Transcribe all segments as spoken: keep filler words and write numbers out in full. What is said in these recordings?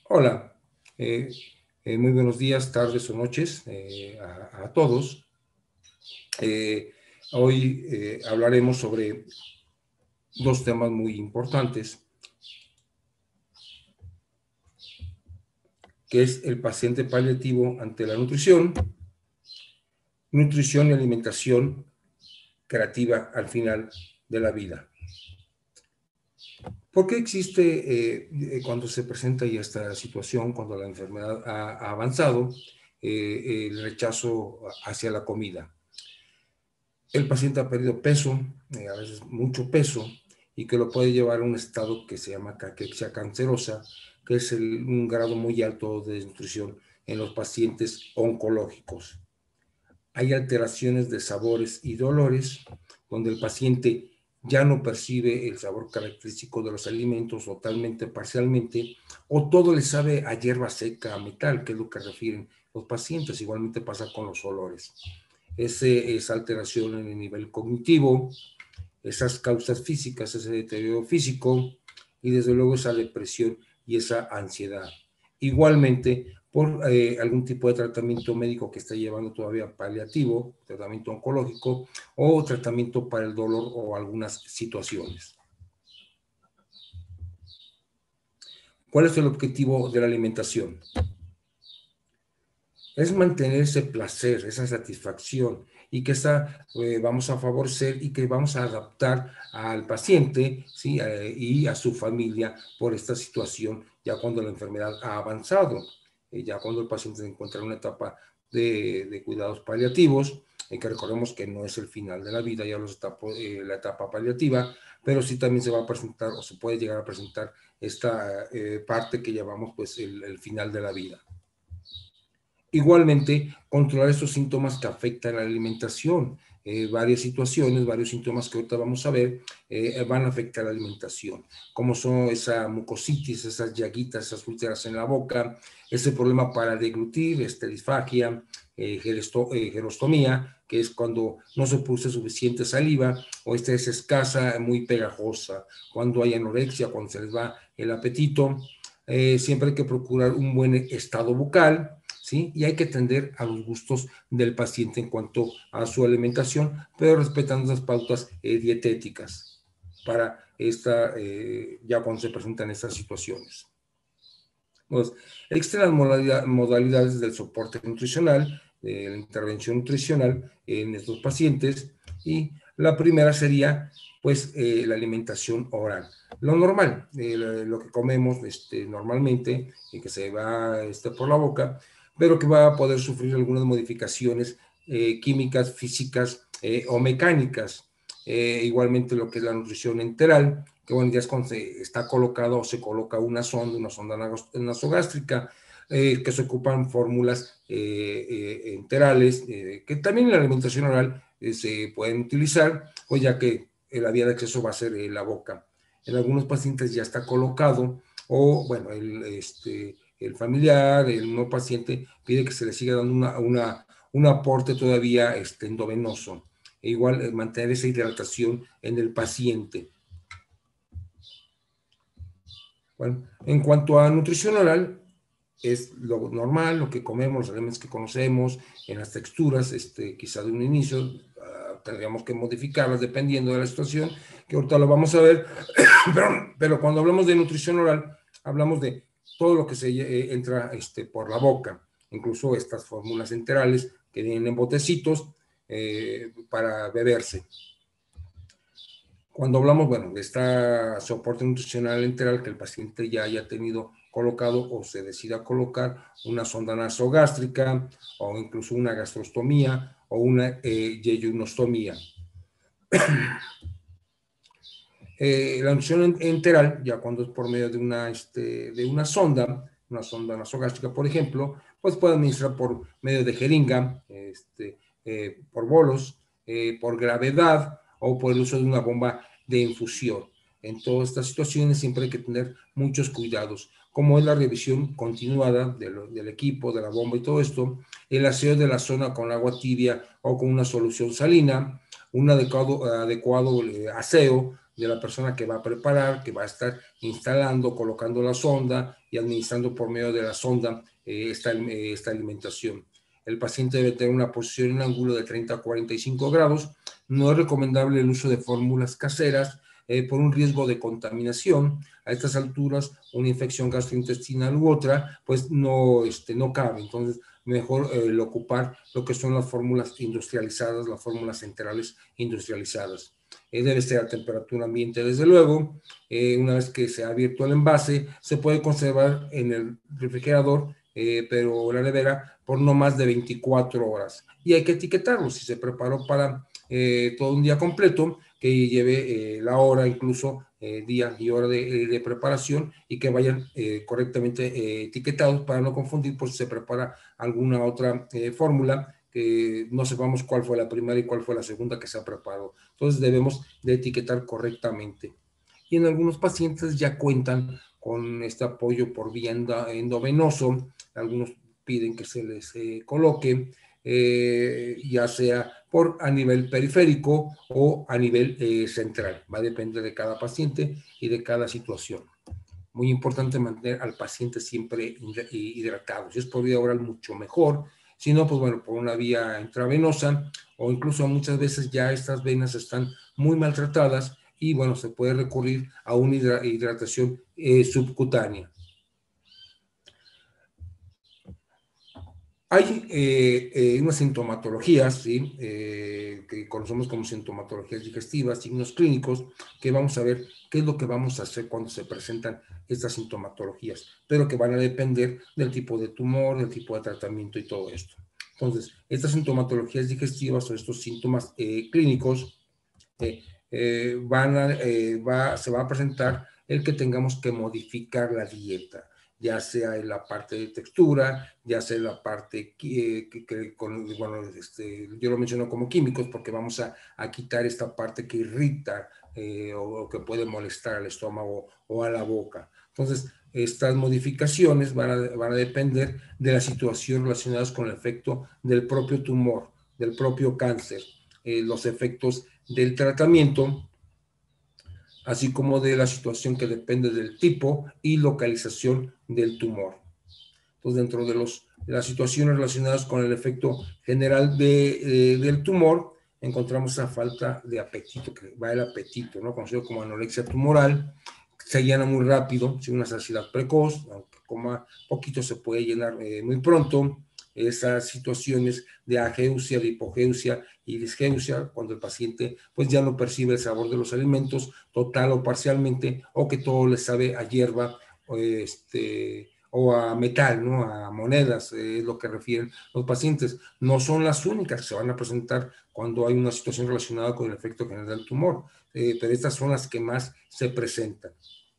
Hola, eh, eh, muy buenos días, tardes o noches eh, a, a todos. Eh, hoy eh, hablaremos sobre dos temas muy importantes, que es el paciente paliativo ante la nutrición, nutrición y alimentación creativa al final de la vida. ¿Por qué existe, eh, cuando se presenta ya esta situación, cuando la enfermedad ha, ha avanzado, eh, el rechazo hacia la comida? El paciente ha perdido peso, eh, a veces mucho peso, y que lo puede llevar a un estado que se llama caquexia cancerosa, que es el, un grado muy alto de desnutrición en los pacientes oncológicos. Hay alteraciones de sabores y dolores, donde el paciente ya no percibe el sabor característico de los alimentos totalmente, parcialmente, o todo le sabe a hierba seca, a metal, que es lo que refieren los pacientes. Igualmente pasa con los olores. Ese, esa alteración en el nivel cognitivo, esas causas físicas, ese deterioro físico y desde luego esa depresión y esa ansiedad. Igualmente, por eh, algún tipo de tratamiento médico que está llevando todavía paliativo, tratamiento oncológico o tratamiento para el dolor o algunas situaciones. ¿Cuál es el objetivo de la alimentación? Es mantener ese placer, esa satisfacción y que esa, eh, vamos a favorecer y que vamos a adaptar al paciente, ¿sí? eh, y a su familia por esta situación ya cuando la enfermedad ha avanzado, eh, ya cuando el paciente se encuentra en una etapa de, de cuidados paliativos, en que recordemos que no es el final de la vida, ya los etapa, eh, la etapa paliativa, pero sí también se va a presentar o se puede llegar a presentar esta eh, parte que llamamos pues el, el final de la vida. Igualmente, controlar estos síntomas que afectan a la alimentación. Eh, varias situaciones, varios síntomas que ahorita vamos a ver, eh, van a afectar a la alimentación, como son esa mucositis, esas llaguitas, esas úlceras en la boca, ese problema para deglutir, esta disfagia, eh, geresto, eh, gerostomía, que es cuando no se produce suficiente saliva, o esta es escasa, muy pegajosa, cuando hay anorexia, cuando se les va el apetito. Eh, siempre hay que procurar un buen estado bucal, ¿sí? Y hay que atender a los gustos del paciente en cuanto a su alimentación, pero respetando las pautas eh, dietéticas para esta, eh, ya cuando se presentan estas situaciones. Pues, existen las modalidad, modalidades del soporte nutricional, de la intervención nutricional en estos pacientes, y la primera sería pues eh, la alimentación oral. Lo normal, eh, lo que comemos este, normalmente y que se va este, por la boca, pero que va a poder sufrir algunas modificaciones eh, químicas, físicas eh, o mecánicas. Eh, igualmente lo que es la nutrición enteral, que bueno, ya es cuando se está colocado o se coloca una sonda, una sonda nasogástrica, eh, que se ocupan fórmulas eh, eh, enterales, eh, que también en la alimentación oral eh, se pueden utilizar, pues ya que eh, la vía de acceso va a ser eh, la boca. En algunos pacientes ya está colocado, o bueno, el, este, el familiar, el no paciente, pide que se le siga dando una, una, un aporte todavía este, endovenoso. E igual eh, mantener esa hidratación en el paciente. Bueno, en cuanto a nutrición oral, es lo normal, lo que comemos, los alimentos que conocemos, en las texturas, este, quizá de un inicio, uh, tendríamos que modificarlas dependiendo de la situación, que ahorita lo vamos a ver, pero, pero cuando hablamos de nutrición oral, hablamos de todo lo que se eh, entra este, por la boca, incluso estas fórmulas enterales que vienen en botecitos eh, para beberse. Cuando hablamos, bueno, de este soporte nutricional enteral que el paciente ya haya tenido colocado o se decida colocar una sonda nasogástrica o incluso una gastrostomía o una eh, yeyunostomía. eh, la nutrición enteral, ya cuando es por medio de una, este, de una sonda, una sonda nasogástrica, por ejemplo, pues puede administrar por medio de jeringa, este, eh, por bolos, eh, por gravedad o por el uso de una bomba de infusión. En todas estas situaciones siempre hay que tener muchos cuidados, como es la revisión continuada de lo, del equipo, de la bomba y todo esto, el aseo de la zona con agua tibia o con una solución salina, un adecuado, adecuado eh, aseo de la persona que va a preparar, que va a estar instalando, colocando la sonda y administrando por medio de la sonda eh, esta, eh, esta alimentación. El paciente debe tener una posición en ángulo de treinta a cuarenta y cinco grados. No es recomendable el uso de fórmulas caseras eh, por un riesgo de contaminación. A estas alturas, una infección gastrointestinal u otra, pues no, este, no cabe. Entonces, mejor eh, el ocupar lo que son las fórmulas industrializadas, las fórmulas centrales industrializadas. Eh, debe ser a temperatura ambiente, desde luego. Eh, una vez que se ha abierto el envase, se puede conservar en el refrigerador, eh, pero la nevera, por no más de veinticuatro horas. Y hay que etiquetarlo. Si se preparó para eh, todo un día completo, que lleve eh, la hora, incluso eh, día y hora de, de preparación, y que vayan eh, correctamente eh, etiquetados para no confundir por si se prepara alguna otra eh, fórmula, que no sepamos cuál fue la primera y cuál fue la segunda que se ha preparado. Entonces debemos de etiquetar correctamente. Y en algunos pacientes ya cuentan con este apoyo por vía endovenoso. Algunos piden que se les eh, coloque, eh, ya sea por a nivel periférico o a nivel eh, central. Va a depender de cada paciente y de cada situación. Muy importante mantener al paciente siempre hidratado. Si es por vía oral, mucho mejor. Si no, pues bueno, por una vía intravenosa, o incluso muchas veces ya estas venas están muy maltratadas y bueno, se puede recurrir a una hidratación eh, subcutánea. Hay eh, eh, unas sintomatologías, ¿sí? eh, que conocemos como sintomatologías digestivas, signos clínicos, que vamos a ver qué es lo que vamos a hacer cuando se presentan estas sintomatologías, pero que van a depender del tipo de tumor, del tipo de tratamiento y todo esto. Entonces, estas sintomatologías digestivas o estos síntomas eh, clínicos eh, eh, van a, eh, va, se va a presentar el que tengamos que modificar la dieta, ya sea en la parte de textura, ya sea en la parte que, que, que con, bueno, este, yo lo menciono como químicos porque vamos a, a quitar esta parte que irrita eh, o, o que puede molestar al estómago o a la boca. Entonces, estas modificaciones van a, van a depender de la situación relacionadas con el efecto del propio tumor, del propio cáncer, eh, los efectos del tratamiento, así como de la situación que depende del tipo y localización del tumor. Entonces, dentro de, los, de las situaciones relacionadas con el efecto general de, eh, del tumor, encontramos esa falta de apetito, que va el apetito, ¿no? Conocido como anorexia tumoral. Se llena muy rápido, sin una saciedad precoz, aunque coma poquito se puede llenar eh, muy pronto. Esas situaciones de ageusia, de hipogeusia y disgeusia, cuando el paciente pues ya no percibe el sabor de los alimentos total o parcialmente, o que todo le sabe a hierba o, este, o a metal, ¿no? A monedas, eh, es lo que refieren los pacientes. No son las únicas que se van a presentar cuando hay una situación relacionada con el efecto general del tumor, eh, pero estas son las que más se presentan.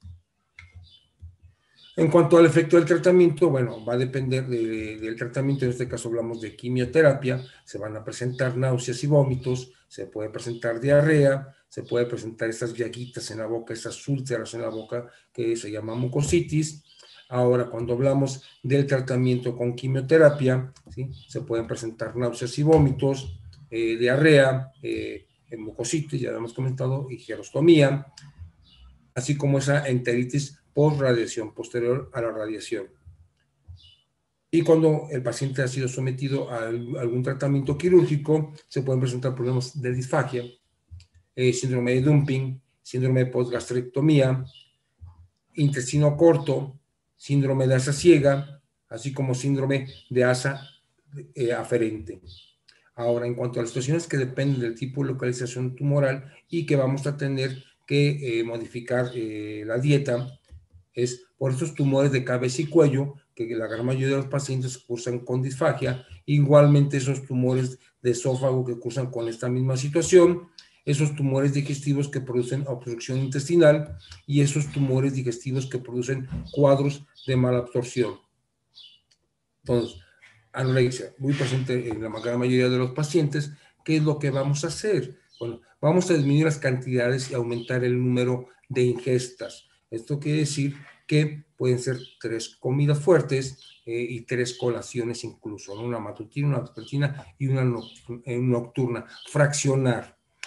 En cuanto al efecto del tratamiento, bueno, va a depender de, del tratamiento. En este caso hablamos de quimioterapia. Se van a presentar náuseas y vómitos, se puede presentar diarrea, se puede presentar esas llaguitas en la boca, esas úlceras en la boca que se llama mucositis. Ahora, cuando hablamos del tratamiento con quimioterapia, ¿sí? Se pueden presentar náuseas y vómitos, eh, diarrea, eh, mucositis, ya lo hemos comentado, y gerostomía, así como esa enteritis post-radiación, posterior a la radiación. Y cuando el paciente ha sido sometido a algún tratamiento quirúrgico, se pueden presentar problemas de disfagia, eh, síndrome de dumping, síndrome de postgastrectomía, intestino corto, síndrome de asa ciega, así como síndrome de asa eh, aferente. Ahora, en cuanto a las situaciones que dependen del tipo de localización tumoral y que vamos a tener que eh, modificar eh, la dieta, es por estos tumores de cabeza y cuello, que la gran mayoría de los pacientes cursan con disfagia, igualmente esos tumores de esófago que cursan con esta misma situación, esos tumores digestivos que producen obstrucción intestinal y esos tumores digestivos que producen cuadros de malabsorción. Entonces, anorexia, muy presente en la gran mayoría de los pacientes. ¿Qué es lo que vamos a hacer? Bueno, vamos a disminuir las cantidades y aumentar el número de ingestas. Esto quiere decir que pueden ser tres comidas fuertes eh, y tres colaciones incluso, ¿no? Una matutina, una vespertina y una nocturna. Fraccionar.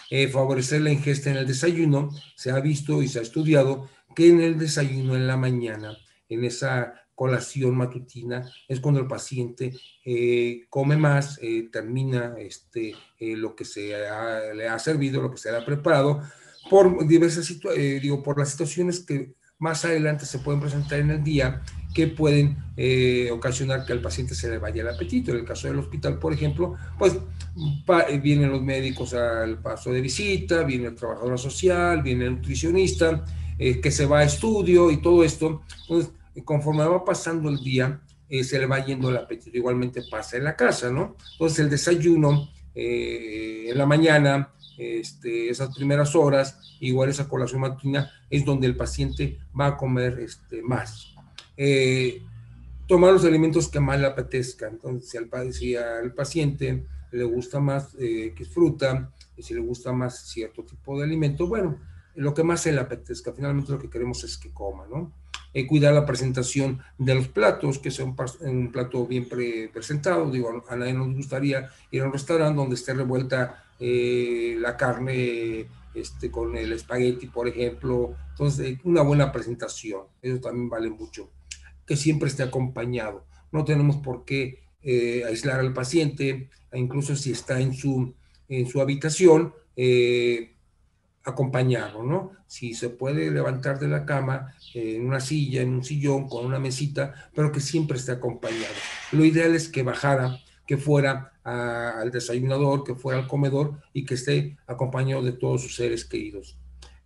eh, favorecer la ingesta en el desayuno. Se ha visto y se ha estudiado que en el desayuno en la mañana, en esa colación matutina, es cuando el paciente eh, come más, eh, termina este, eh, lo que se ha, le ha servido, lo que se le ha preparado, por diversas situaciones, eh, digo, por las situaciones que más adelante se pueden presentar en el día, que pueden eh, ocasionar que al paciente se le vaya el apetito. En el caso del hospital, por ejemplo, pues pa, vienen los médicos al paso de visita, viene el trabajador social, viene el nutricionista, eh, que se va a estudio y todo esto. Entonces, conforme va pasando el día, eh, se le va yendo el apetito. Igualmente pasa en la casa, ¿no? Entonces, el desayuno eh, en la mañana, este, esas primeras horas, igual esa colación matutina, es donde el paciente va a comer este, más. Eh, tomar los alimentos que más le apetezcan. Entonces, si al, si al paciente le gusta más eh, que es fruta, y si le gusta más cierto tipo de alimento, bueno, lo que más se le apetezca. Finalmente lo que queremos es que coma, ¿no? Eh, cuidar la presentación de los platos, que sea un, un plato bien pre presentado. Digo, a nadie nos gustaría ir a un restaurante donde esté revuelta eh, la carne este, con el espagueti, por ejemplo. Entonces, una buena presentación, eso también vale mucho. Que siempre esté acompañado. No tenemos por qué eh, aislar al paciente, incluso si está en su, en su habitación, eh, acompañarlo, ¿no? Si se puede levantar de la cama, eh, en una silla, en un sillón, con una mesita, pero que siempre esté acompañado. Lo ideal es que bajara, que fuera a, al desayunador, que fuera al comedor y que esté acompañado de todos sus seres queridos.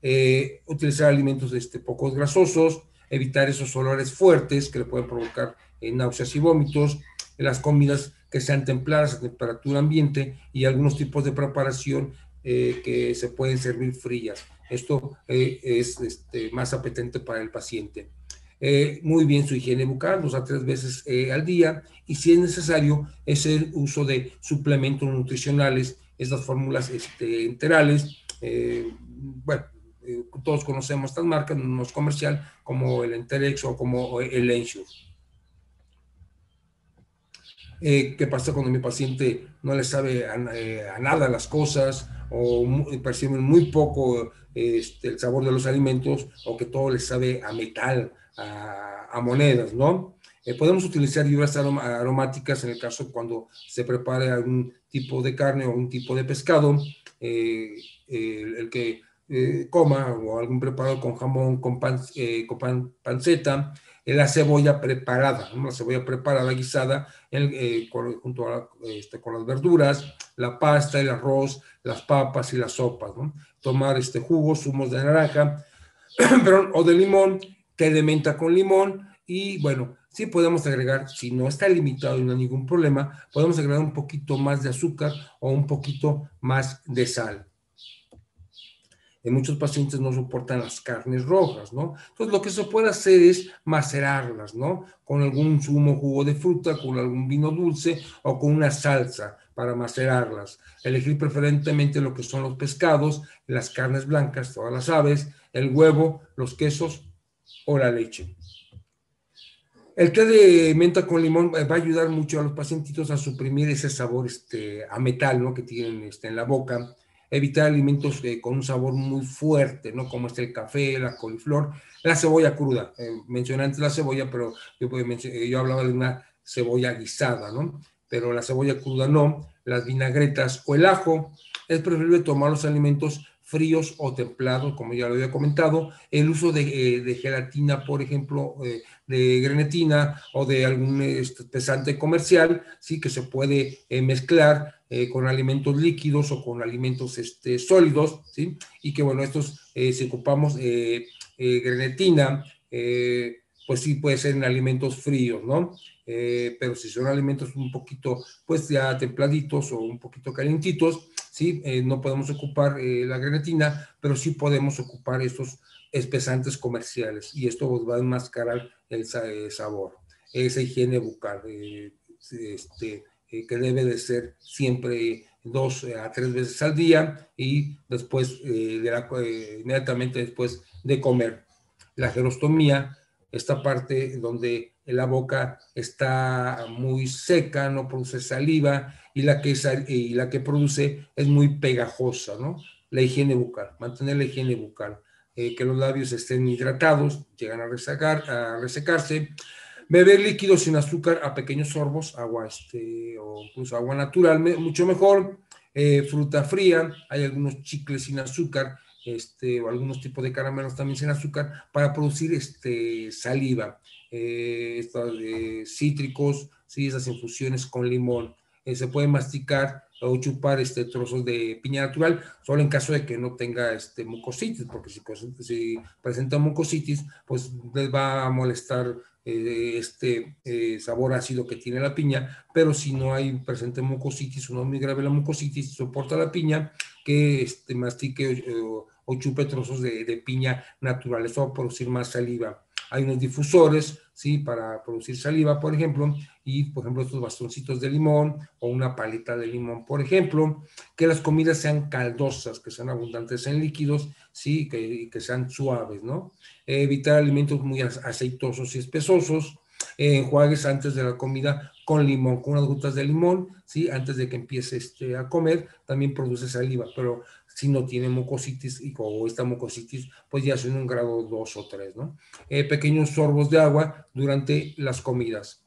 Eh, utilizar alimentos este, pocos grasosos, evitar esos olores fuertes que le pueden provocar eh, náuseas y vómitos, las comidas que sean templadas a temperatura ambiente y algunos tipos de preparación eh, que se pueden servir frías. Esto eh, es este, más apetente para el paciente. Eh, muy bien su higiene bucal, dos a tres veces eh, al día, y si es necesario, es el uso de suplementos nutricionales, estas fórmulas este, enterales. Eh, bueno, eh, todos conocemos estas marcas, no es comercial, como el Enterex o como el Ensure. Eh, ¿Qué pasa cuando mi paciente no le sabe a, eh, a nada las cosas o muy, perciben muy poco este, el sabor de los alimentos o que todo le sabe a metal, a, a monedas, ¿no? Eh, podemos utilizar hierbas arom aromáticas en el caso cuando se prepare algún tipo de carne o un tipo de pescado, eh, eh, el, el que eh, coma o algún preparado con jamón, con, pan, eh, con pan, panceta, la cebolla preparada, ¿no? La cebolla preparada, guisada, el, eh, con, junto a, este, con las verduras, la pasta, el arroz, las papas y las sopas, ¿no? Tomar este, jugos, zumos de naranja, perdón, o de limón, té de menta con limón, y bueno, sí podemos agregar, si no está limitado y no hay ningún problema, podemos agregar un poquito más de azúcar o un poquito más de sal. En muchos pacientes no soportan las carnes rojas, ¿no? Entonces, lo que se puede hacer es macerarlas, ¿no? Con algún zumo, jugo de fruta, con algún vino dulce o con una salsa para macerarlas. Elegir preferentemente lo que son los pescados, las carnes blancas, todas las aves, el huevo, los quesos o la leche. El té de menta con limón va a ayudar mucho a los pacientitos a suprimir ese sabor este, a metal, ¿no? Que tienen este, en la boca. Evitar alimentos eh, con un sabor muy fuerte, ¿no? Como es el café, la coliflor, la cebolla cruda. Eh, mencioné antes la cebolla, pero yo, yo hablaba de una cebolla guisada, ¿no? Pero la cebolla cruda no, las vinagretas o el ajo. Es preferible tomar los alimentos fríos o templados, como ya lo había comentado. El uso de, eh, de gelatina, por ejemplo, eh, de grenetina o de algún espesante comercial, sí, que se puede eh, mezclar eh, con alimentos líquidos o con alimentos este, sólidos, ¿sí? Y que, bueno, estos, eh, si ocupamos eh, eh, grenetina, eh, pues sí puede ser en alimentos fríos, ¿no? Eh, pero si son alimentos un poquito, pues ya templaditos o un poquito calientitos, ¿sí? Eh, no podemos ocupar eh, la grenetina, pero sí podemos ocupar estos espesantes comerciales, y esto va a enmascarar el sabor. Esa higiene bucal, eh, este, eh, que debe de ser siempre dos a tres veces al día, y después, eh, de la, eh, inmediatamente después de comer. La gerostomía, esta parte donde la boca está muy seca, no produce saliva, y la que, y la que produce es muy pegajosa, ¿no? la higiene bucal, mantener la higiene bucal, eh, que los labios estén hidratados, llegan a, resecar, a resecarse, beber líquidos sin azúcar a pequeños sorbos, agua este, o incluso agua natural, me, mucho mejor, eh, fruta fría, hay algunos chicles sin azúcar, este, o algunos tipos de caramelos también sin azúcar, para producir este, saliva, eh, estos eh, cítricos, ¿sí? Esas infusiones con limón, eh, se puede masticar o chupar este, trozos de piña natural, solo en caso de que no tenga este, mucositis, porque si, si presenta mucositis, pues les va a molestar eh, este eh, sabor ácido que tiene la piña, pero si no hay presente mucositis o no muy grave la mucositis, soporta la piña, que este, mastique o, o chupe trozos de, de piña natural, eso va a producir más saliva. Hay unos difusores, ¿sí? Para producir saliva, por ejemplo, y, por ejemplo, estos bastoncitos de limón o una paleta de limón, por ejemplo, que las comidas sean caldosas, que sean abundantes en líquidos, ¿sí? Que, que sean suaves, ¿no? Eh, evitar alimentos muy aceitosos y espesosos, eh, enjuagues antes de la comida con limón, con unas gotas de limón, ¿sí? Antes de que empiece este, a comer, también produce saliva, pero si no tiene mucositis o esta mucositis, pues ya son un grado dos o tres, ¿no? Eh, pequeños sorbos de agua durante las comidas.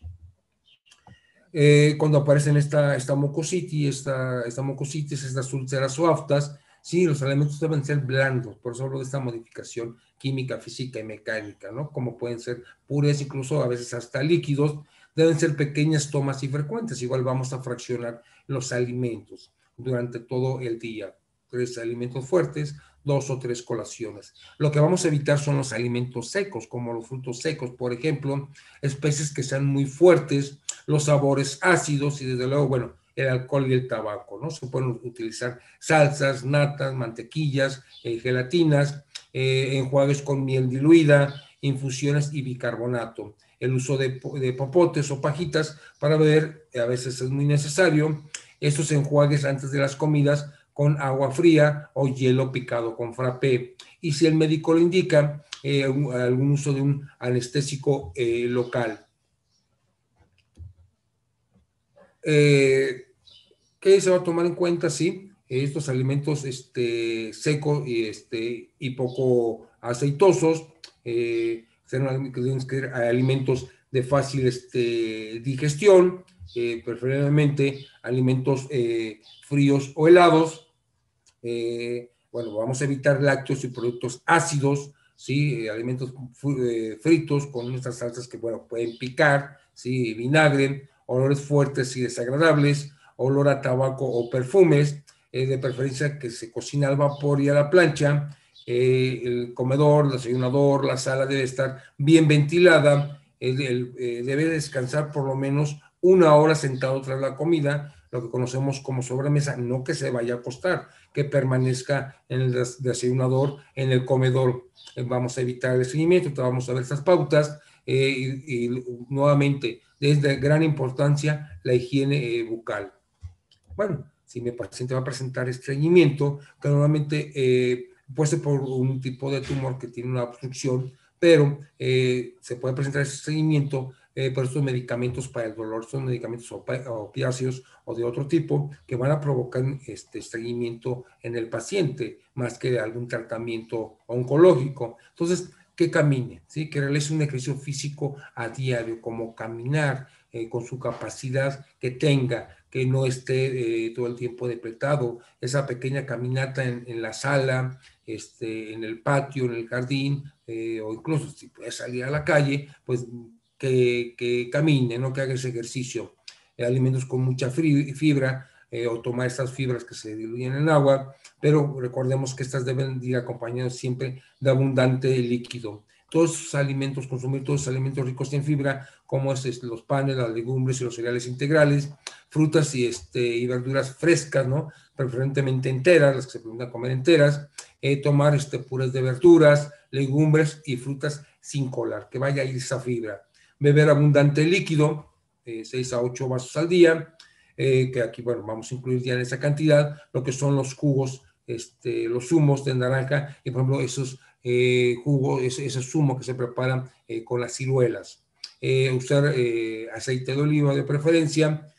Eh, cuando aparecen esta, esta mucositis, esta, esta mucositis, estas úlceras o aftas, sí, los alimentos deben ser blandos, por eso hablo de esta modificación química, física y mecánica, ¿no? Como pueden ser puros, incluso a veces hasta líquidos, deben ser pequeñas tomas y frecuentes, igual vamos a fraccionar los alimentos durante todo el día, tres alimentos fuertes, dos o tres colaciones. Lo que vamos a evitar son los alimentos secos, como los frutos secos, por ejemplo, especies que sean muy fuertes, los sabores ácidos y desde luego, bueno, el alcohol y el tabaco, ¿no? Se pueden utilizar salsas, natas, mantequillas, eh, gelatinas, eh, enjuagues con miel diluida, infusiones y bicarbonato. El uso de, de popotes o pajitas para beber, a veces es muy necesario, estos enjuagues antes de las comidas con agua fría o hielo picado con frappé. Y si el médico lo indica, eh, algún uso de un anestésico eh, local. Eh, ¿Qué se va a tomar en cuenta? Sí, estos alimentos este, secos y, este, y poco aceitosos, eh, serán alimentos de fácil este, digestión, eh, preferiblemente alimentos eh, fríos o helados. Eh, bueno, vamos a evitar lácteos y productos ácidos, ¿sí? Alimentos eh, fritos con estas salsas que, bueno, pueden picar, ¿sí? Vinagre, olores fuertes y desagradables, olor a tabaco o perfumes, eh, de preferencia que se cocina al vapor y a la plancha. Eh, el comedor, el desayunador, la sala debe estar bien ventilada, el, el, eh, debe descansar por lo menos una hora sentado tras la comida, lo que conocemos como sobremesa, no que se vaya a acostar, que permanezca en el desayunador, en el comedor. Eh, vamos a evitar el seguimiento, vamos a ver estas pautas eh, y, y nuevamente, desde gran importancia, la higiene eh, bucal. Bueno, si mi paciente va a presentar estreñimiento, que normalmente eh, puede ser por un tipo de tumor que tiene una obstrucción, pero eh, se puede presentar ese estreñimiento eh, por estos medicamentos para el dolor, estos medicamentos opiáceos o de otro tipo que van a provocar este estreñimiento en el paciente más que algún tratamiento oncológico. Entonces, que camine, ¿sí? Que realice un ejercicio físico a diario, como caminar eh, con su capacidad que tenga, que no esté eh, todo el tiempo depletado, esa pequeña caminata en, en la sala, este, en el patio, en el jardín, eh, o incluso si puede salir a la calle, pues que, que camine, ¿no? Que haga ese ejercicio. Eh, alimentos con mucha fibra, eh, o tomar estas fibras que se diluyen en agua, pero recordemos que estas deben ir acompañadas siempre de abundante líquido. Todos esos alimentos, consumir todos esos alimentos ricos en fibra, como es, los panes, las legumbres y los cereales integrales, frutas y, este, y verduras frescas, ¿no? Preferentemente enteras, las que se pueden comer enteras, eh, tomar este, puras de verduras, legumbres y frutas sin colar, que vaya a ir esa fibra. Beber abundante líquido, eh, seis a ocho vasos al día, eh, que aquí, bueno, vamos a incluir ya en esa cantidad lo que son los jugos, este, los zumos de naranja, y por ejemplo, esos eh, jugos, ese, ese zumo que se preparan eh, con las ciruelas. Eh, usar eh, aceite de oliva de preferencia,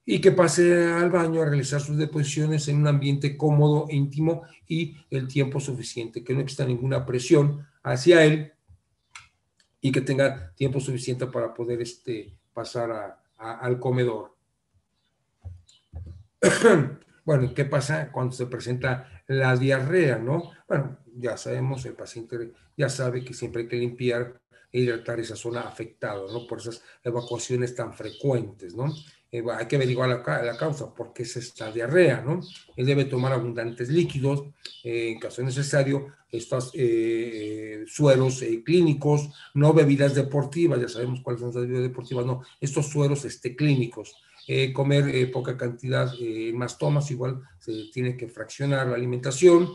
y que pase al baño a realizar sus deposiciones en un ambiente cómodo, íntimo y el tiempo suficiente, que no exista ninguna presión hacia él y que tenga tiempo suficiente para poder este, pasar a, a, al comedor. Bueno, ¿qué pasa cuando se presenta la diarrea, no? Bueno, ya sabemos, el paciente ya sabe que siempre hay que limpiar e hidratar esa zona afectada, ¿no? Por esas evacuaciones tan frecuentes, ¿no? Eh, hay que averiguar la, la causa, por qué es esta diarrea, ¿no? Él debe tomar abundantes líquidos, eh, en caso necesario, estos eh, sueros eh, clínicos, no bebidas deportivas, ya sabemos cuáles son las bebidas deportivas, no, estos sueros este, clínicos. Eh, comer eh, poca cantidad eh, más tomas, igual se tiene que fraccionar la alimentación,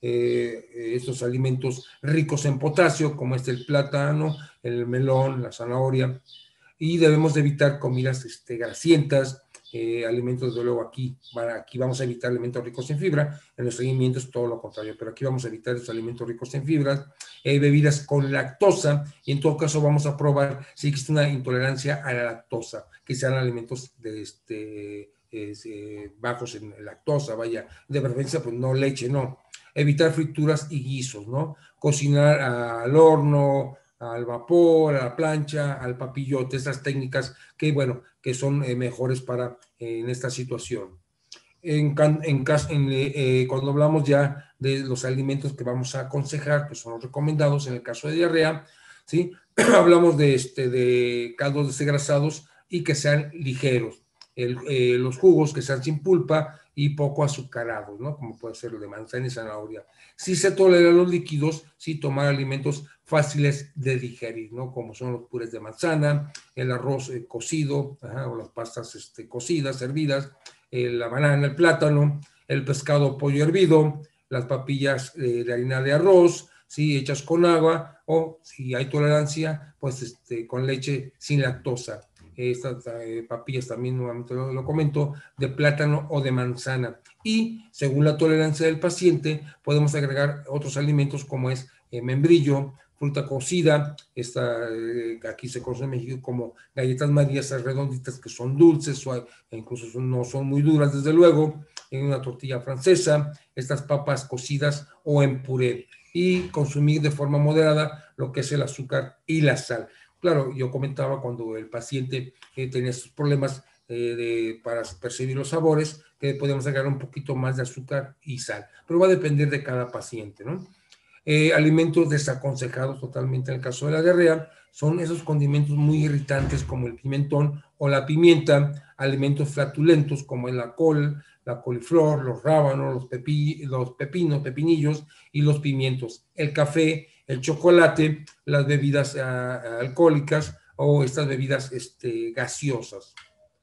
eh, estos alimentos ricos en potasio, como es el plátano, el melón, la zanahoria, y debemos de evitar comidas este, grasientas, eh, alimentos, de luego aquí, aquí vamos a evitar alimentos ricos en fibra, en los seguimientos todo lo contrario, pero aquí vamos a evitar los alimentos ricos en fibras, eh, bebidas con lactosa, y en todo caso vamos a probar si existe una intolerancia a la lactosa, que sean alimentos de este, eh, bajos en lactosa, vaya, de preferencia pues no leche, no, evitar frituras y guisos, ¿no? Cocinar al horno, al vapor, a la plancha, al papillote, estas técnicas que, bueno, que son eh, mejores para eh, en esta situación. En, en, en, eh, cuando hablamos ya de los alimentos que vamos a aconsejar, que son los recomendados en el caso de diarrea, ¿sí? Hablamos de, este, de caldos desgrasados y que sean ligeros. El, eh, los jugos que sean sin pulpa y poco azucarados, ¿no? Como puede ser el de manzana y zanahoria. Si se toleran los líquidos, sí tomar alimentos fáciles de digerir, ¿no? Como son los purés de manzana, el arroz eh, cocido, ajá, o las pastas este, cocidas, hervidas, eh, la banana, el plátano, el pescado, pollo hervido, las papillas eh, de harina de arroz, ¿sí? Hechas con agua, o si hay tolerancia, pues este, con leche sin lactosa. Estas eh, papillas también, nuevamente lo, lo comento, de plátano o de manzana. Y según la tolerancia del paciente, podemos agregar otros alimentos como es eh, membrillo, fruta cocida, esta, eh, aquí se conoce en México como galletas marías redonditas que son dulces, suave, e incluso son, no son muy duras desde luego, en una tortilla francesa, estas papas cocidas o en puré, y consumir de forma moderada lo que es el azúcar y la sal. Claro, yo comentaba cuando el paciente eh, tenía estos problemas eh, de, para percibir los sabores, que podemos agregar un poquito más de azúcar y sal, pero va a depender de cada paciente, ¿no? Eh, alimentos desaconsejados totalmente en el caso de la diarrea son esos condimentos muy irritantes como el pimentón o la pimienta, alimentos flatulentos como la col, la coliflor, los rábanos, los, pepi, los pepinos, pepinillos y los pimientos, el café, el chocolate, las bebidas uh, alcohólicas o estas bebidas este, gaseosas.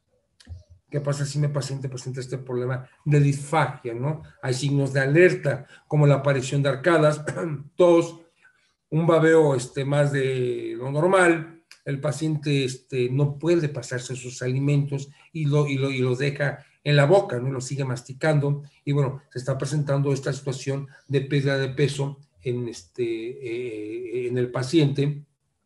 ¿Qué pasa si mi paciente presenta este problema de disfagia, ¿no? Hay signos de alerta, como la aparición de arcadas, tos, un babeo este, más de lo normal, el paciente este, no puede pasarse sus alimentos y, lo, y, lo, y los deja en la boca, ¿no? Lo sigue masticando, y bueno, se está presentando esta situación de pérdida de peso en, este, eh, en el paciente.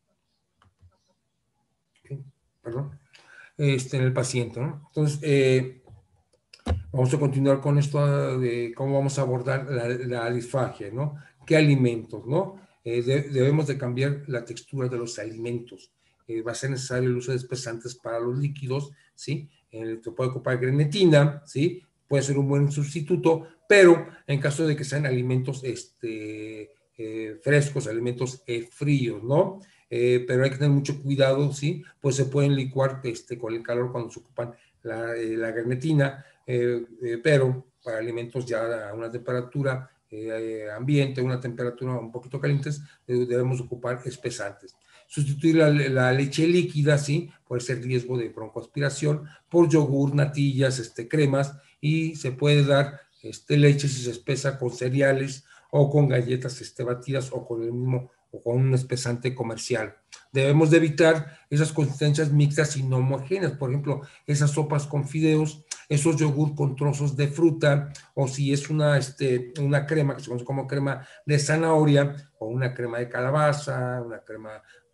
Okay, perdón. Este, en el paciente, ¿no? Entonces, eh, vamos a continuar con esto de cómo vamos a abordar la, la disfagia, ¿no? ¿Qué alimentos, no? Eh, de, debemos de cambiar la textura de los alimentos. Eh, va a ser necesario el uso de espesantes para los líquidos, ¿sí? Eh, se puede ocupar grenetina, ¿sí? Puede ser un buen sustituto, pero en caso de que sean alimentos este, eh, frescos, alimentos eh, fríos, ¿no? Eh, pero hay que tener mucho cuidado, ¿sí? Pues se pueden licuar este, con el calor cuando se ocupan la, eh, la grenetina, eh, eh, pero para alimentos ya a una temperatura eh, ambiente, una temperatura un poquito calientes, eh, debemos ocupar espesantes. Sustituir la, la leche líquida, ¿sí? Puede ser riesgo de broncoaspiración, por yogur, natillas, este, cremas, y se puede dar este, leche si se espesa con cereales o con galletas este, batidas o con el mismo o con un espesante comercial. Debemos de evitar esas consistencias mixtas y no homogéneas, por ejemplo, esas sopas con fideos, esos yogur con trozos de fruta, o si es una, este, una crema que se conoce como crema de zanahoria, o una crema de calabaza, una crema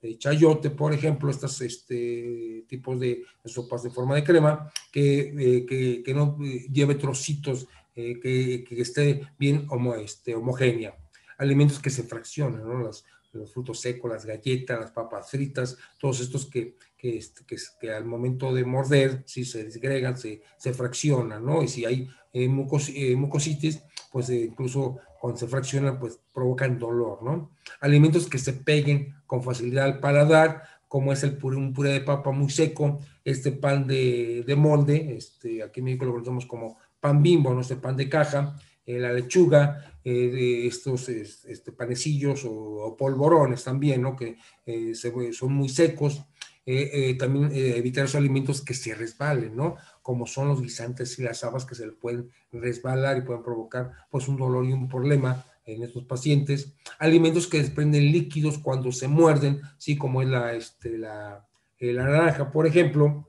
de chayote, por ejemplo, estos este, tipos de sopas de forma de crema, que, eh, que, que no lleve trocitos, eh, que, que esté bien homo, este, homogénea. Alimentos que se fraccionan, ¿no? Los, los frutos secos, las galletas, las papas fritas, todos estos que, que, que, que al momento de morder, si se disgregan, se, se fraccionan, ¿no? Y si hay eh, mucos, eh, mucositis, pues eh, incluso cuando se fraccionan, pues provocan dolor, ¿no? Alimentos que se peguen con facilidad al paladar, como es el puré, un puré de papa muy seco, este pan de, de molde, este, aquí en México lo conocemos como pan Bimbo, ¿no? Este pan de caja, eh, la lechuga, eh, de estos este, panecillos o, o polvorones también, ¿no? Que eh, se, son muy secos. Eh, eh, también eh, evitar esos alimentos que se resbalen, ¿no? Como son los guisantes y las habas que se le pueden resbalar y pueden provocar pues un dolor y un problema en estos pacientes. Alimentos que desprenden líquidos cuando se muerden, ¿sí? Como es la, este, la, eh, la naranja, por ejemplo,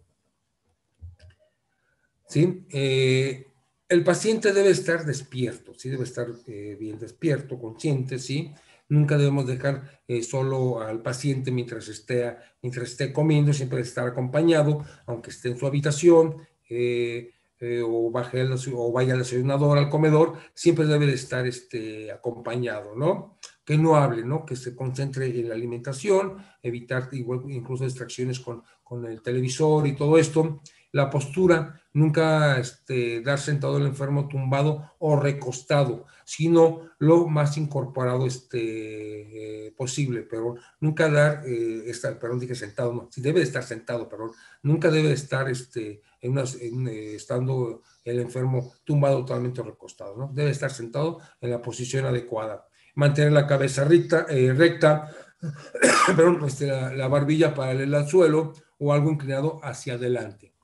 ¿sí? Eh, el paciente debe estar despierto, ¿sí? Debe estar eh, bien despierto, consciente, ¿sí? Nunca debemos dejar eh, solo al paciente mientras esté, mientras esté comiendo, siempre debe estar acompañado, aunque esté en su habitación, eh, eh, o, baje el, o vaya al desayunador, al comedor, siempre debe de estar este, acompañado, ¿no? Que no hable, ¿no? Que se concentre en la alimentación, evitar igual, incluso distracciones con, con el televisor y todo esto. La postura, nunca este, dar sentado el enfermo tumbado o recostado, sino lo más incorporado este, eh, posible, pero nunca dar, eh, estar, perdón, dije sentado, no, si debe de estar sentado, perdón, nunca debe de estar este, en una, en, eh, estando el enfermo tumbado totalmente recostado, ¿no? Debe estar sentado en la posición adecuada. Mantener la cabeza recta, eh, recta perdón, este, la, la barbilla paralela al suelo o algo inclinado hacia adelante.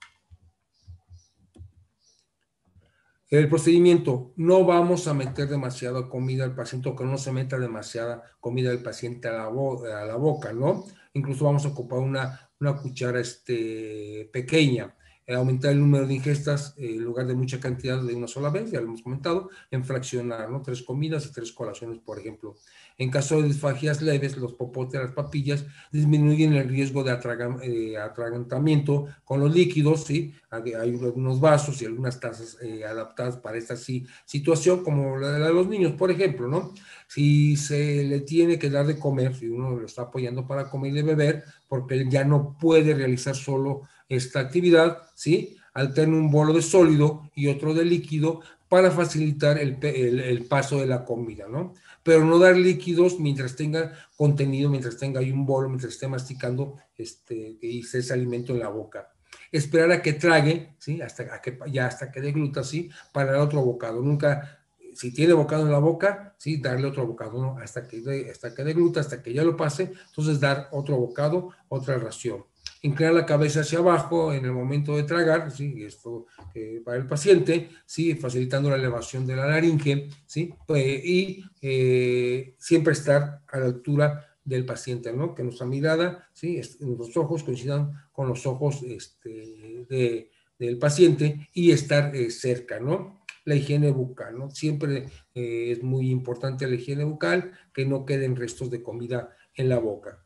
El procedimiento, no vamos a meter demasiada comida al paciente o que no se meta demasiada comida al paciente a la, bo a la boca, ¿no? Incluso vamos a ocupar una, una cuchara este, pequeña, eh, aumentar el número de ingestas eh, en lugar de mucha cantidad de una sola vez, ya lo hemos comentado, en fraccionar, ¿no? Tres comidas y tres colaciones, por ejemplo. En caso de disfagias leves, los popotes, las papillas, disminuyen el riesgo de atragan, eh, atragantamiento con los líquidos, ¿sí? Hay, hay algunos vasos y algunas tazas eh, adaptadas para esta sí, situación, como la de los niños, por ejemplo, ¿no? Si se le tiene que dar de comer, si uno lo está apoyando para comer y de beber, porque él ya no puede realizar solo esta actividad, ¿sí? Alterne un bolo de sólido y otro de líquido para facilitar el, el, el paso de la comida, ¿no? Pero no dar líquidos mientras tenga contenido, mientras tenga ahí un bolo, mientras esté masticando este, y ese alimento en la boca. Esperar a que trague, ¿sí? Hasta, a que, ya hasta que degluta, ¿sí? Para dar otro bocado. Nunca, si tiene bocado en la boca, ¿sí? Darle otro bocado, ¿no? Hasta que, hasta que degluta, hasta que ya lo pase, entonces dar otro bocado, otra ración. Inclinar la cabeza hacia abajo en el momento de tragar, ¿sí? Esto eh, para el paciente, ¿sí? Facilitando la elevación de la laringe, ¿sí? Pues, y eh, siempre estar a la altura del paciente, ¿no? Que nuestra mirada, ¿sí? Los ojos coincidan con los ojos este, de, del paciente y estar eh, cerca, ¿no? La higiene bucal, ¿no? Siempre eh, es muy importante la higiene bucal, que no queden restos de comida en la boca.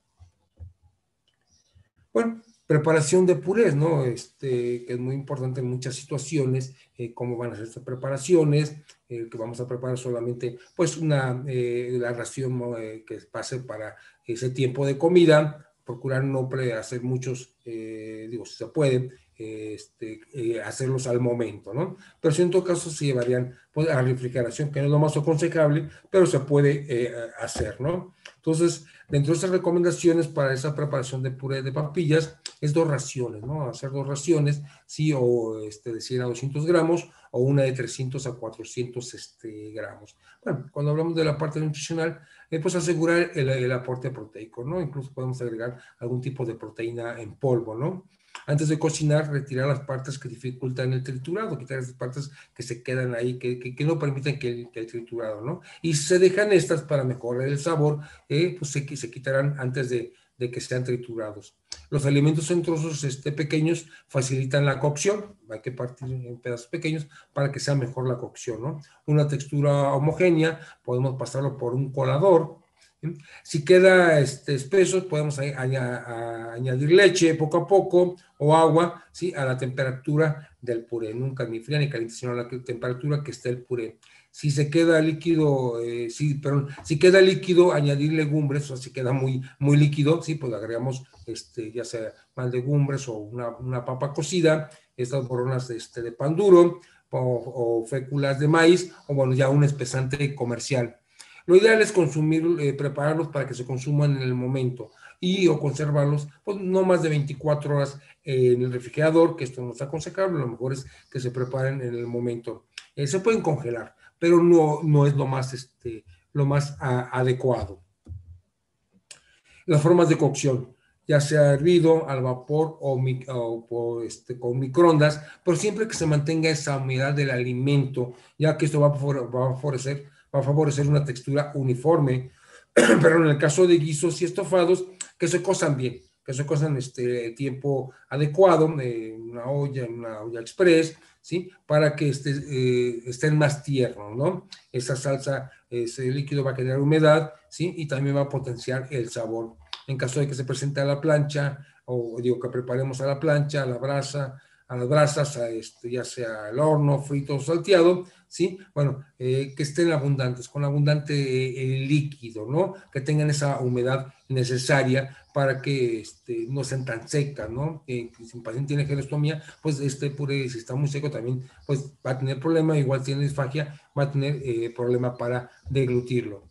Bueno, preparación de purés, ¿no? Este, que es muy importante en muchas situaciones, eh, cómo van a ser estas preparaciones, eh, que vamos a preparar solamente, pues, una, eh, la ración eh, que pase para ese tiempo de comida, procurar no hacer muchos, eh, digo, si se puede, eh, este, eh, hacerlos al momento, ¿no? Pero si en todo caso se llevarían pues, a refrigeración, que no es lo más aconsejable, pero se puede eh, hacer, ¿no? Entonces, dentro de esas recomendaciones para esa preparación de puré de papillas, es dos raciones, ¿no? Hacer dos raciones, sí, o este, de cien a doscientos gramos, o una de trescientos a cuatrocientos este, gramos. Bueno, cuando hablamos de la parte nutricional, eh, pues asegurar el, el aporte proteico, ¿no? Incluso podemos agregar algún tipo de proteína en polvo, ¿no? Antes de cocinar, retirar las partes que dificultan el triturado, quitar esas partes que se quedan ahí, que, que, que no permiten que el, que el triturado, ¿no? Y si se dejan estas para mejorar el sabor, eh, pues se, se quitarán antes de, de que sean triturados. Los alimentos en trozos este, pequeños facilitan la cocción, hay que partir en pedazos pequeños para que sea mejor la cocción, ¿no? Una textura homogénea, podemos pasarlo por un colador, Si queda este, espeso, podemos a, a, a añadir leche poco a poco o agua, ¿sí? A la temperatura del puré, nunca ni fría ni caliente, sino a la temperatura que esté el puré. Si se queda líquido, eh, sí, perdón, si queda líquido, añadir legumbres, o si queda muy, muy líquido, sí, pues agregamos este, ya sea más legumbres o una, una papa cocida, estas boronas este, de pan duro o, o féculas de maíz, o bueno, ya un espesante comercial. Lo ideal es consumir, eh, prepararlos para que se consuman en el momento y o conservarlos pues, no más de veinticuatro horas eh, en el refrigerador, que esto no es aconsejable, lo mejor es que se preparen en el momento. Eh, se pueden congelar, pero no, no es lo más, este, lo más a, adecuado. Las formas de cocción, ya sea hervido, al vapor o, o, o este, con microondas, pero siempre que se mantenga esa humedad del alimento, ya que esto va a, va a favorecer va a favorecer una textura uniforme, pero en el caso de guisos y estofados, que se cosan bien, que se cosan este tiempo adecuado, en eh, una olla, en una olla express, ¿sí? Para que este, eh, estén más tiernos, ¿no? Esa salsa, ese líquido va a generar humedad, ¿sí? Y también va a potenciar el sabor. En caso de que se presente a la plancha, o digo que preparemos a la plancha, a la brasa, a las brasas, a este, ya sea al horno, frito o salteado, ¿sí? Bueno, eh, que estén abundantes, con abundante eh, líquido, ¿no? Que tengan esa humedad necesaria para que este, no sean tan secas, ¿no? Eh, si un paciente tiene gelostomía, pues este puré, si está muy seco también, pues va a tener problema, igual tiene disfagia, va a tener eh, problema para deglutirlo.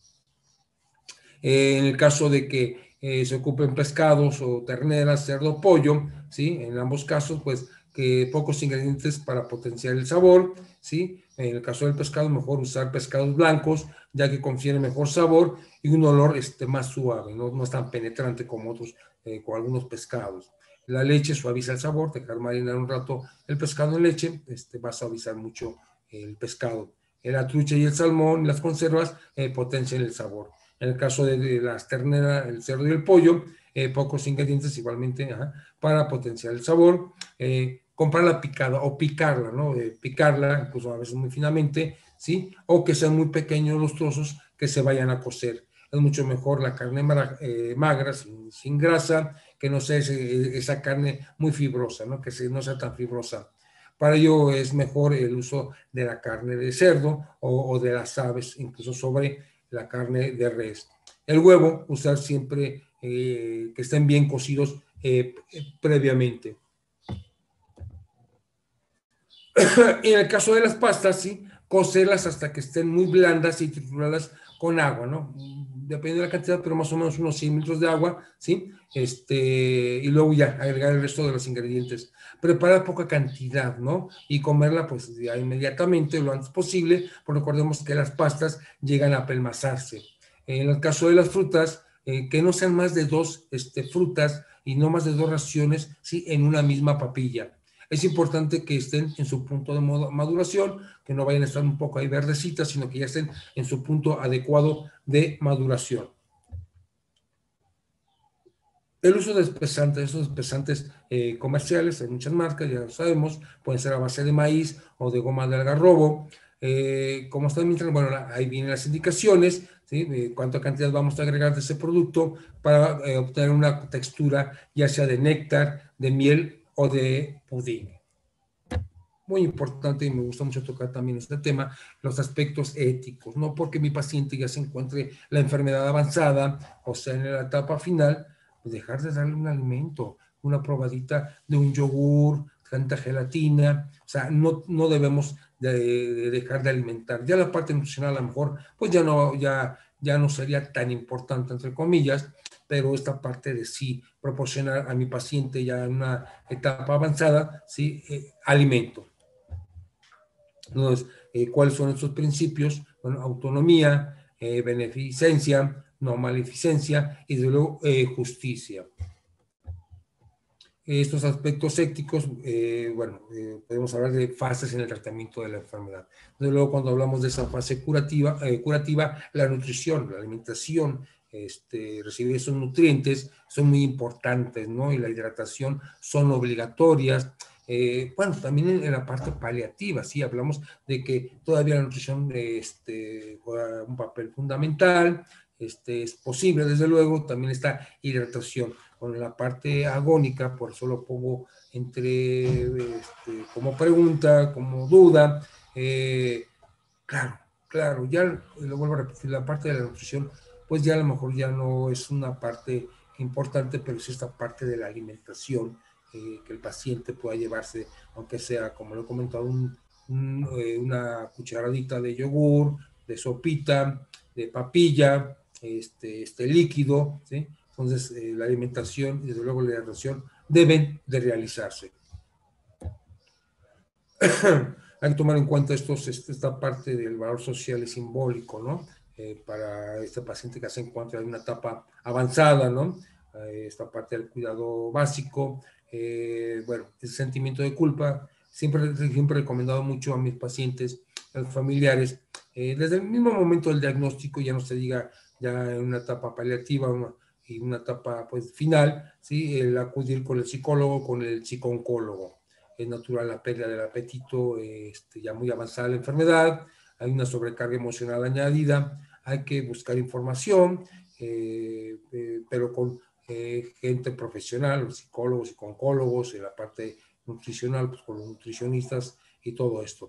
Eh, en el caso de que eh, se ocupen pescados o terneras, cerdo, pollo, ¿sí? En ambos casos, pues que pocos ingredientes para potenciar el sabor, ¿sí? En el caso del pescado, mejor usar pescados blancos, ya que confiere mejor sabor y un olor este, más suave, no, no es tan penetrante como otros, eh, con algunos pescados. La leche suaviza el sabor, dejar marinar un rato el pescado en leche, este, va a suavizar mucho el pescado. La trucha y el salmón, las conservas, eh, potencian el sabor. En el caso de, de las terneras, el cerdo y el pollo, eh, pocos ingredientes igualmente ajá, para potenciar el sabor. Eh, comprarla picada o picarla, ¿no? Eh, picarla, incluso a veces muy finamente, ¿sí? O que sean muy pequeños los trozos que se vayan a cocer. Es mucho mejor la carne magra, eh, magra, sin, sin, grasa, que no sea ese, esa carne muy fibrosa, ¿no? Que se, no sea tan fibrosa. Para ello es mejor el uso de la carne de cerdo o, o de las aves, incluso sobre la carne de res. El huevo, usar siempre eh, que estén bien cocidos eh, previamente. Y en el caso de las pastas, sí, cocerlas hasta que estén muy blandas y triturarlas con agua, ¿no? Depende de la cantidad, pero más o menos unos cien litros de agua, ¿sí? Este, y luego ya agregar el resto de los ingredientes. Preparar poca cantidad, ¿no? Y comerla pues ya inmediatamente, lo antes posible, porque recordemos que las pastas llegan a apelmazarse. En el caso de las frutas, eh, que no sean más de dos este, frutas y no más de dos raciones, ¿sí? En una misma papilla. Es importante que estén en su punto de maduración, que no vayan a estar un poco ahí verdecitas, sino que ya estén en su punto adecuado de maduración. El uso de espesantes, esos espesantes eh, comerciales, hay muchas marcas, ya lo sabemos, pueden ser a base de maíz o de goma de algarrobo. Eh, como están mientras, bueno, ahí vienen las indicaciones, ¿sí? De cuánta cantidad vamos a agregar de ese producto para eh, obtener una textura, ya sea de néctar, de miel o de pudín. Muy importante y me gusta mucho tocar también este tema, los aspectos éticos, no porque mi paciente ya se encuentre la enfermedad avanzada, o sea, en la etapa final, pues dejar de darle un alimento, una probadita de un yogur, tanta gelatina, o sea, no, no debemos de, de dejar de alimentar. Ya la parte nutricional a lo mejor, pues ya no, ya, ya no sería tan importante, entre comillas, pero esta parte de sí proporcionar a mi paciente ya en una etapa avanzada, sí, eh, alimento. Entonces, eh, ¿cuáles son estos principios? Bueno, autonomía, eh, beneficencia, no maleficencia y, de luego, eh, justicia. Estos aspectos éticos, eh, bueno, eh, podemos hablar de fases en el tratamiento de la enfermedad. Desde luego, cuando hablamos de esa fase curativa, eh, curativa, la nutrición, la alimentación, este, recibir esos nutrientes son muy importantes, ¿no? Y la hidratación son obligatorias. Eh, bueno, también en, en la parte paliativa, sí, hablamos de que todavía la nutrición este, juega un papel fundamental. este, es posible, desde luego. También está hidratación. Con la parte agónica, por eso lo pongo entre, este, como pregunta, como duda. Eh, claro, claro, ya lo vuelvo a repetir, la parte de la nutrición, pues ya a lo mejor ya no es una parte importante, pero sí esta parte de la alimentación, eh, que el paciente pueda llevarse, aunque sea, como lo he comentado, un, un, eh, una cucharadita de yogur, de sopita, de papilla, este, este líquido, ¿sí? Entonces, eh, la alimentación y desde luego la hidratación deben de realizarse. Hay que tomar en cuenta estos, esta parte del valor social y simbólico, ¿no? Eh, para este paciente que se encuentra en una etapa avanzada, ¿no? Eh, esta parte del cuidado básico, eh, bueno, ese sentimiento de culpa, siempre, siempre he recomendado mucho a mis pacientes, a los familiares, eh, desde el mismo momento del diagnóstico, ya no se diga ya en una etapa paliativa una, y una etapa pues final, ¿sí? El acudir con el psicólogo, con el psicooncólogo. Es natural la pérdida del apetito, este, ya muy avanzada la enfermedad, hay una sobrecarga emocional añadida, hay que buscar información, eh, eh, pero con eh, gente profesional, los psicólogos y oncólogos, en la parte nutricional, pues con los nutricionistas y todo esto.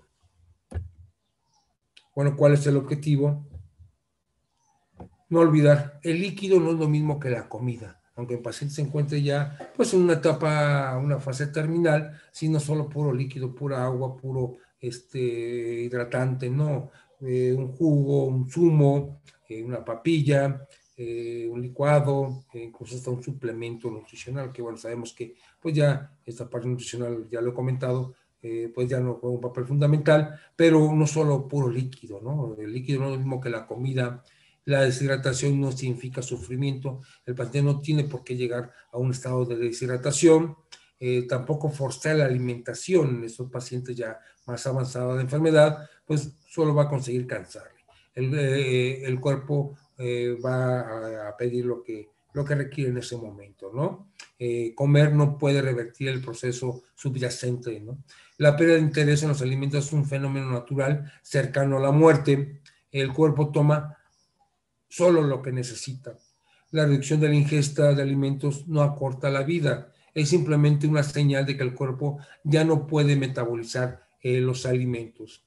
Bueno, ¿cuál es el objetivo? No olvidar, el líquido no es lo mismo que la comida, aunque el paciente se encuentre ya pues en una etapa, una fase terminal, sino solo puro líquido, pura agua, puro este, hidratante, no, eh, un jugo, un zumo, eh, una papilla, eh, un licuado, eh, incluso hasta un suplemento nutricional, que bueno, sabemos que pues ya esta parte nutricional, ya lo he comentado, eh, pues ya no juega un papel fundamental, pero no solo puro líquido, ¿no? El líquido no es lo mismo que la comida. La deshidratación no significa sufrimiento, el paciente no tiene por qué llegar a un estado de deshidratación, eh, tampoco forzar la alimentación en estos pacientes ya más avanzados de enfermedad, pues solo va a conseguir cansarle. El, eh, el cuerpo eh, va a, a pedir lo que, lo que requiere en ese momento, ¿no? Eh, comer no puede revertir el proceso subyacente, ¿no? La pérdida de interés en los alimentos es un fenómeno natural cercano a la muerte. El cuerpo toma solo lo que necesita. La reducción de la ingesta de alimentos no acorta la vida, es simplemente una señal de que el cuerpo ya no puede metabolizar eh, los alimentos.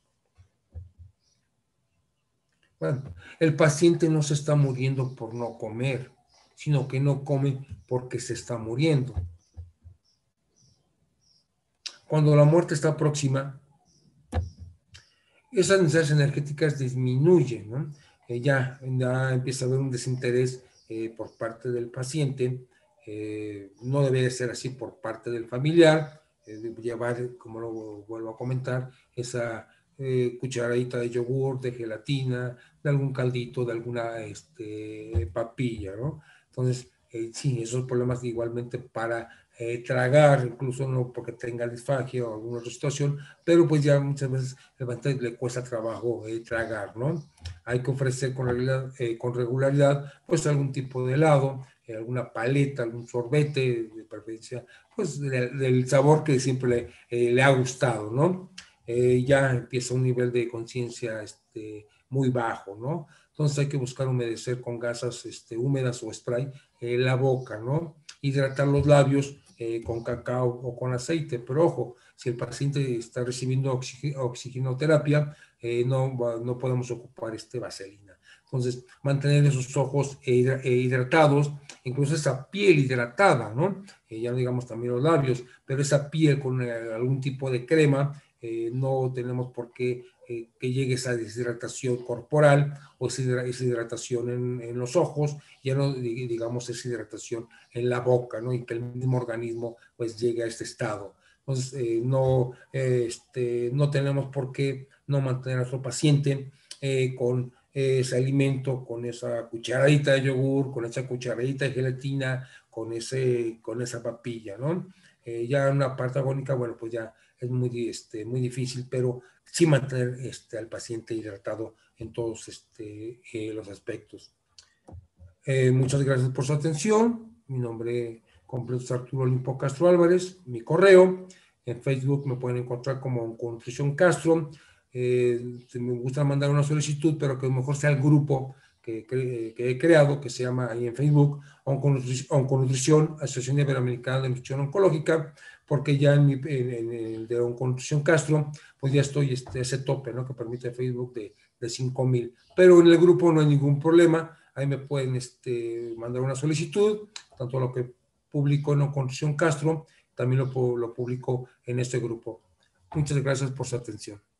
Bueno, el paciente no se está muriendo por no comer, sino que no come porque se está muriendo. Cuando la muerte está próxima, esas necesidades energéticas disminuyen, ¿no? Eh, ya, ya empieza a haber un desinterés eh, por parte del paciente, eh, no debe de ser así por parte del familiar, eh, llevar, como lo vuelvo a comentar, esa eh, cucharadita de yogur, de gelatina, de algún caldito, de alguna este, papilla, ¿no? Entonces, eh, sí, esos problemas igualmente para eh, tragar, incluso no porque tenga disfagia o alguna otra situación, pero pues ya muchas veces el paciente le cuesta trabajo eh, tragar, ¿no? Hay que ofrecer con regularidad, eh, con regularidad pues algún tipo de helado, eh, alguna paleta, algún sorbete, de preferencia, pues de, del sabor que siempre le, eh, le ha gustado, ¿no? Eh, ya empieza un nivel de conciencia este, muy bajo, ¿no? Entonces hay que buscar humedecer con gasas este, húmedas o spray eh, la boca, ¿no? Hidratar los labios eh, con cacao o con aceite, pero ojo, si el paciente está recibiendo oxig oxigenoterapia, eh, no, no podemos ocupar este vaselina. Entonces, mantener esos ojos eh, hidratados, incluso esa piel hidratada, ¿no? Eh, ya no digamos también los labios, pero esa piel con eh, algún tipo de crema, eh, no tenemos por qué eh, que llegue esa deshidratación corporal o esa hidratación en, en los ojos, ya no digamos esa hidratación en la boca, ¿no? Y que el mismo organismo pues llegue a este estado. Entonces, eh, no, eh, este, no tenemos por qué no mantener a nuestro paciente eh, con eh, ese alimento, con esa cucharadita de yogur, con esa cucharadita de gelatina, con, ese, con esa papilla, ¿no? Eh, ya en una parte agónica, bueno, pues ya es muy, este, muy difícil, pero sí mantener este, al paciente hidratado en todos este, eh, los aspectos. Eh, muchas gracias por su atención. Mi nombre completo es Arturo Olimpo Castro Álvarez. Mi correo, en Facebook me pueden encontrar como Nutrición Castro. Eh, me gusta mandar una solicitud, pero que mejor sea el grupo que, que, que he creado, que se llama ahí en Facebook, Onconutrición, Asociación Iberoamericana de Nutrición Oncológica, porque ya en, mi, en, en el de Onconutrición Castro, pues ya estoy este, ese tope, ¿no? Que permite Facebook de, de cinco mil. Pero en el grupo no hay ningún problema, ahí me pueden este, mandar una solicitud, tanto lo que publico en Onconutrición Castro, también lo, lo publico en este grupo. Muchas gracias por su atención.